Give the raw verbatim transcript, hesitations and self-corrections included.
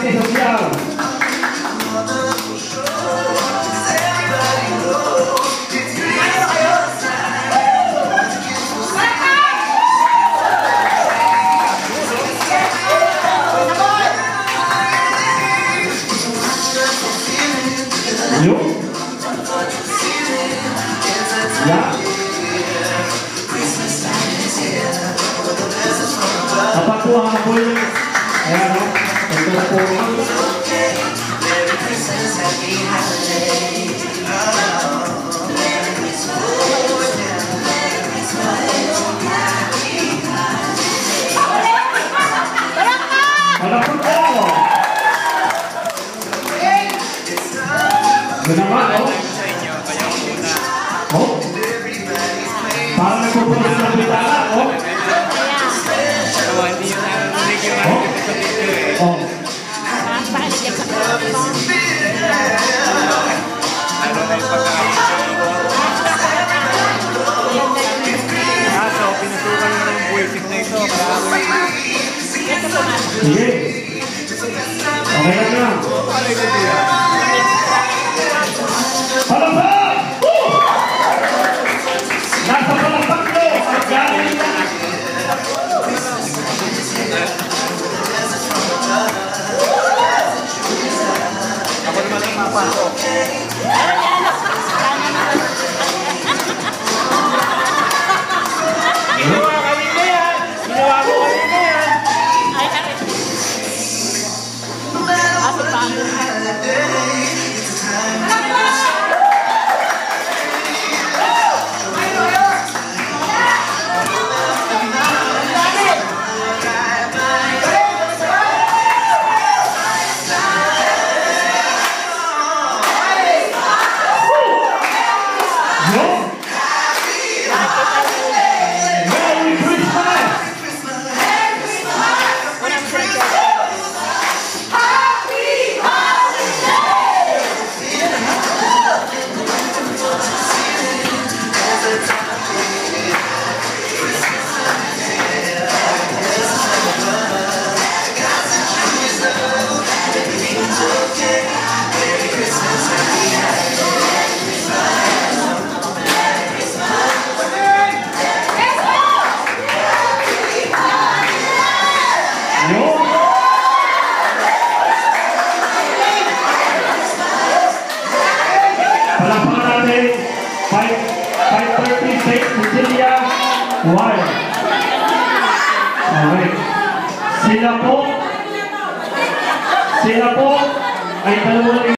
klase sosyal. Yuk. Ya. Apa po ang apoy? Ayan o. Ito na po. Malapot po ako. Ito naman o. O. Parang nagpupunod ng bitala o. Oh. Kaso, pinasukan nyo ng buwisit na ito. Sige. Okay lang lang. Palakpak! Woo! Nasa palakpak ko! Ang galing lang! Ako naman ang mapasok. Ginawa kanina yan! Ginawa ko kanina yan! Ay, ay. Aso pa. Palakpakan natin, five thirty-six, Cecilia, Wild. Okay. Sila po, sila po ay dalawa